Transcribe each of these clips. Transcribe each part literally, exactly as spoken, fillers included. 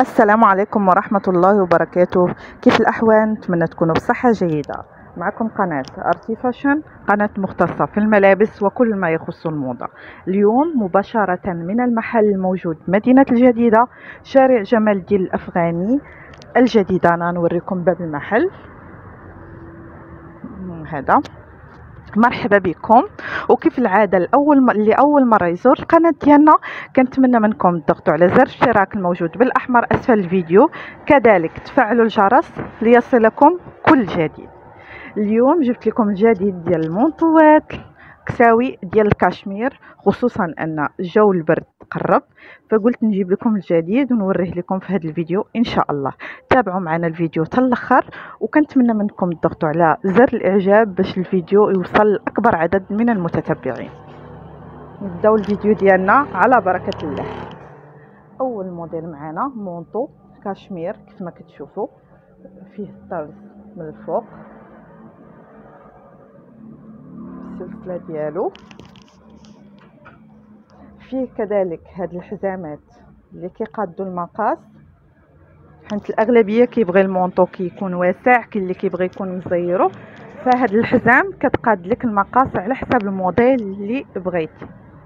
السلام عليكم ورحمة الله وبركاته. كيف الأحوال؟ نتمنى تكونوا بصحة جيدة. معكم قناة ارتي فاشن، قناة مختصة في الملابس وكل ما يخص الموضة. اليوم مباشرة من المحل الموجود مدينة الجديدة، شارع جمال الدين الأفغاني الجديدة. أنا نوريكم باب المحل هذا. مرحبا بكم. وكيف العاده الاول م... اللي اول مره يزور القناه ديالنا، كنتمنى منكم تضغطوا على زر الاشتراك الموجود بالاحمر اسفل الفيديو، كذلك تفعلوا الجرس ليصلكم كل جديد. اليوم جبت لكم الجديد ديال المونطوات كساوي ديال الكاشمير، خصوصا ان جو البرد قرب، فقلت نجيب لكم الجديد ونوريه لكم في هذا الفيديو ان شاء الله. تابعوا معنا الفيديو حتى الاخر، وكنتمنى منكم تضغطوا على زر الاعجاب باش الفيديو يوصل لاكبر عدد من المتتبعين. نبداو الفيديو ديالنا على بركه الله. اول موديل معنا مونطو كاشمير كيف ما كتشوفوا، فيه الطرز من الفوق، السلسله ديالو فيه كذلك هاد الحزامات اللي كيقادوا المقاس، حيت الاغلبيه كيبغي المونطو كيكون واسع، كاين اللي كيبغي يكون مزيرو، فهاد الحزام كتقاد لك المقاس على حساب الموديل اللي بغيتي.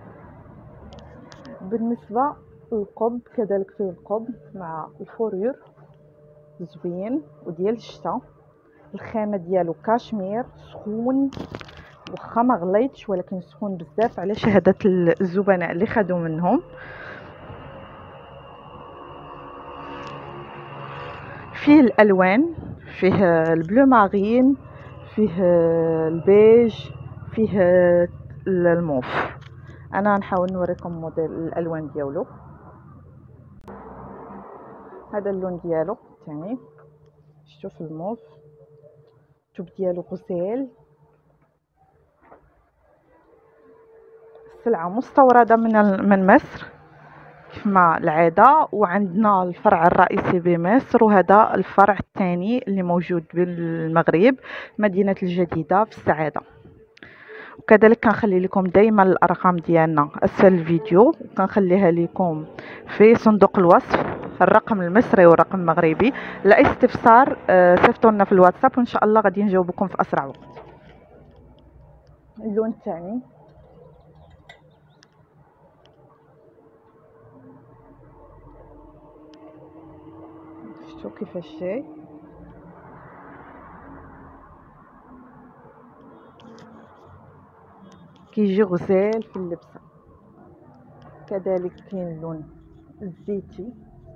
بالنسبه للقب كذلك فيه القب مع الفورير زوين وديال الشتا. الخامه ديالو كاشمير سخون، واخا ما غليتش ولكن سخون بزاف على شهاده الزبناء اللي خدوا منهم. فيه الالوان، فيه البلو مارين، فيه البيج، فيه الموف. انا نحاول نوريكم موديل الالوان ديالو. هذا اللون ديالو ثاني، شوف الموف، الثوب ديالو غزال. السلعه مستورده من من مصر كما العاده، وعندنا الفرع الرئيسي بمصر، وهذا الفرع الثاني اللي موجود بالمغرب مدينه الجديده في السعاده. وكذلك كنخلي لكم دائما الارقام ديالنا اسفل الفيديو، وكنخليها لكم في صندوق الوصف، الرقم المصري والرقم المغربي. لا استفسار صيفطوا لنا في الواتساب وان شاء الله غادي نجاوبكم في اسرع وقت. اللون الثاني شفتوا كيفاش جاي، كيجي غزال في اللبسه. كذلك كاين اللون الزيتي،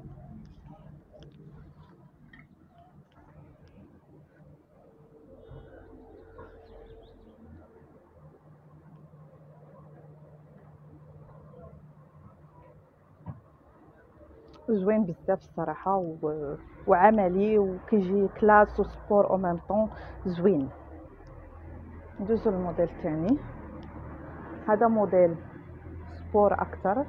زوين بزاف الصراحه و... وعملي، وكيجي كلاس وسبور او ميم طون زوين. ندوزو للموديل الثاني. هذا موديل سبور اكثر،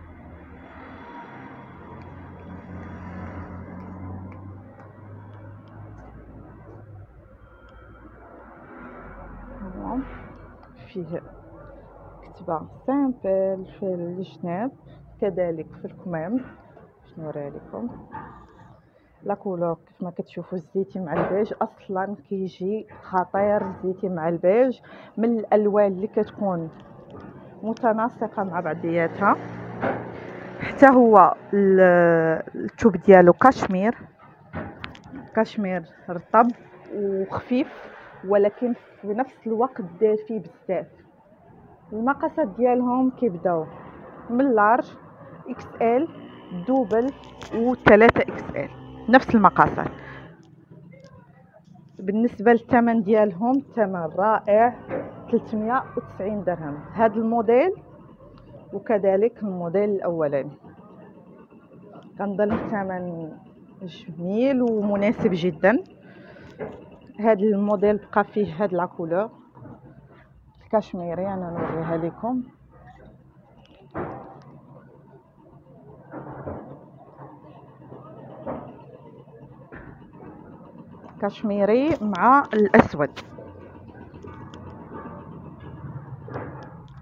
فيه كتبه سامبل في الجناب، كذلك في الكمام. باش نوريها لكم لا كولور كيف ما كتشوفوا، الزيتي مع البيج، اصلا كيجي خطير الزيتي مع البيج، من الالوان اللي كتكون متناسقه مع بعضياتها. حتى هو الثوب ديالو كاشمير، كاشمير رطب وخفيف، ولكن في نفس الوقت دافي بزاف. المقاسات ديالهم كيبداو من لارج اكس ال دوبل و ثلاثة اكس ال، نفس المقاسات. بالنسبه للثمن ديالهم ثمن رائع، ثلاثمية وتسعين درهم هذا الموديل، وكذلك الموديل الاولاني. كنظن الثمن جميل ومناسب جدا. هذا الموديل بقى فيه هاد لا كولور الكاشميري، انا نوريها لكم. كاشميري مع الاسود.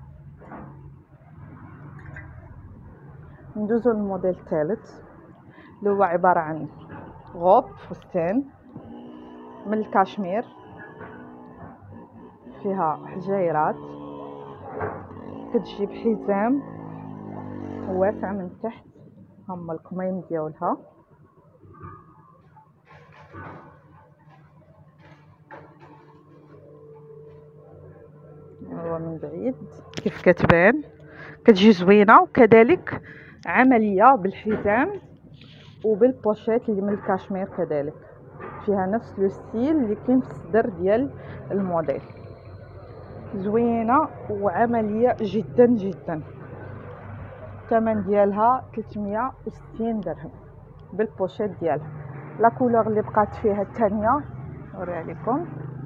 ندوزو للموديل الثالث. اللي هو عباره عن غوب فستان من الكاشمير، فيها حجيرات، كتجي بحزام واسع من تحت، هما الكميم ديالها. هو من بعيد كيف كتبان كتجي زوينه، وكذلك عمليه بالحزام وبالبوشيت اللي من الكاشمير، كذلك فيها نفس لو ستيل اللي كاين في الصدر ديال الموديل. زوينه وعمليه جدا جدا. الثمن ديالها ثلاثمية وستين درهم بالبوشيت ديالها. لا كولور اللي بقات فيها الثانيه نوريها لكم،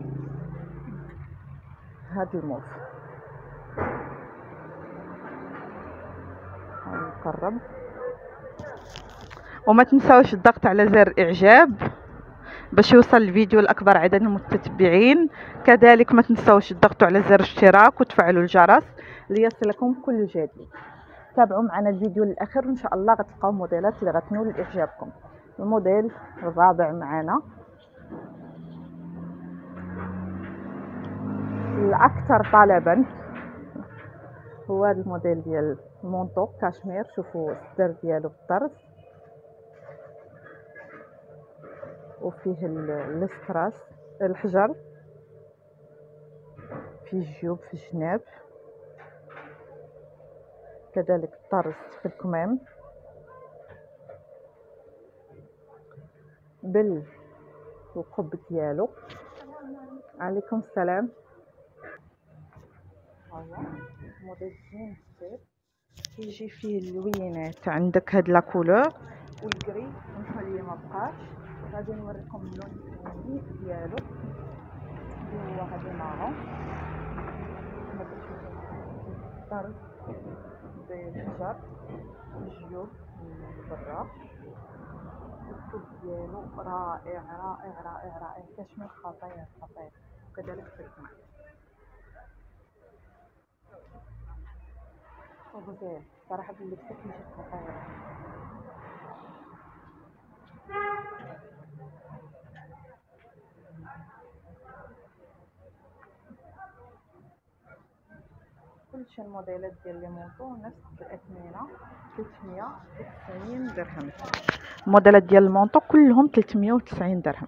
هاد الموف. نقرب، وما تنساوش الضغط على زر اعجاب باش يوصل الفيديو لاكبر عدد من المتتبعين. كذلك ما تنساوش الضغط على زر الاشتراك وتفعلوا الجرس ليصلكم كل جديد. تابعوا معنا الفيديو للاخر، ان شاء الله غتلقاو موديلات اللي غتنول اعجابكم. الموديل الرابع معنا الاكثر طلبا هو هذا الموديل ديال المونطو كاشمير. شوفوا الصدر ديالو بالطرز، وفيه الاستراس الحجر، فيه الجيوب في الجناب، كذلك الطرز في الكمام بالقب ديالو. عليكم السلام. هذا موديل زوين بزاف، كيجي فيه اللوينات، عندك هاد لا كولور والكري نخليه ما بقاش. غادي نوريكم اللون الثاني ديالو اللي هو هذا مارون، كما كتشوفوا الطرز بالحجر، الجيوب من برا، الكب ديالو رائع رائع رائع رائع، كاشمير خطير خطير، وكذلك في الكمام وغزال. صراحة اللبسة كيجي خطير. كلشي الموديلات ديال لي مونطو نفس الاثمنه، ثلاثمية وتسعين درهم. الموديلات ديال المونطو كلهم ثلاثمية وتسعين درهم.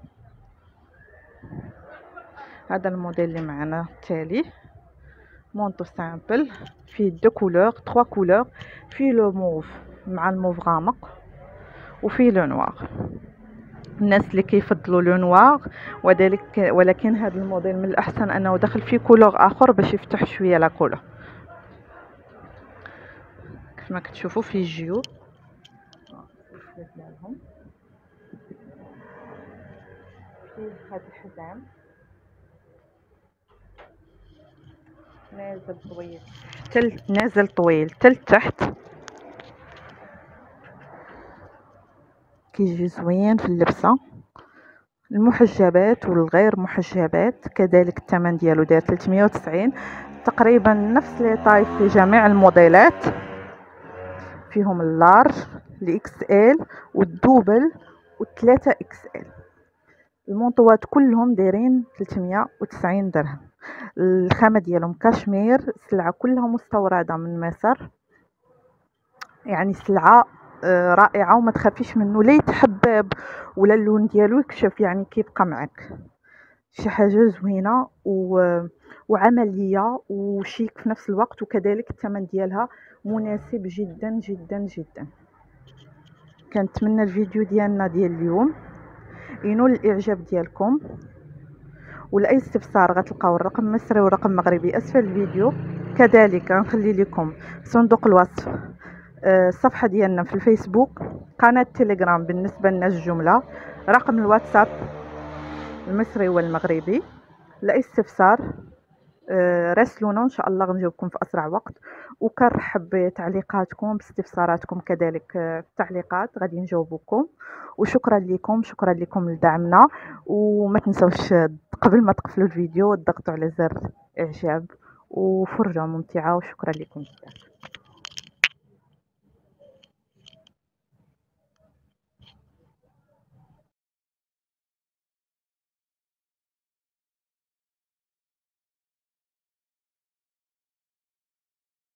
هذا الموديل اللي معنا التالي مونطو سامبل، فيه دو كولور تخوا كولور، فيه لو موف مع الموف غامق، وفيه لو نوار. الناس اللي كيفضلوا لو نوار وذلك، ولكن هذا الموديل من الاحسن انه دخل فيه كولور اخر باش يفتح شويه لا كولور. كما كتشوفوا فيه الجيوب ديالهم، فيه هذا الحزام نازل طويل تل نازل طويل تل تحت، كيجي زوين في اللبسه. المحجبات والغير محجبات كذلك الثمن ديالو داير ثلاثمية وتسعين، تقريبا نفس لي طايف في جميع الموديلات، فيهم اللارج الاكس ال والدوبل والثلاثة اكس ال. المونطوات كلهم دايرين ثلاثمية وتسعين درهم. الخامه ديالهم كاشمير، السلعه كلها مستورده من مصر، يعني سلعه رائعه وما تخافيش منه، لا يتحبب ولا اللون ديالو يكشف، يعني كيبقى معك. شي حاجه زوينه و... وعمليه وشيك في نفس الوقت، وكذلك الثمن ديالها مناسب جدا جدا جدا. كنتمنى الفيديو ديالنا ديال اليوم ينول الاعجاب ديالكم، ولاي استفسار غتلقاو الرقم مصري ورقم مغربي اسفل الفيديو. كذلك غنخلي لكم صندوق الوصف الصفحه ديالنا في الفيسبوك، قناه تيليجرام بالنسبه لنا الجمله، رقم الواتساب المصري والمغربي. لاي استفسار راسلونا ان شاء الله غنجاوبكم في اسرع وقت، وكنرحب بتعليقاتكم باستفساراتكم كذلك في التعليقات غادي نجاوبكم. وشكرا لكم، شكرا لكم لدعمنا، وما تنسوش قبل ما تقفلوا الفيديو تضغطوا على زر اعجاب، وفرجه ممتعه، وشكرا لكم بزاف.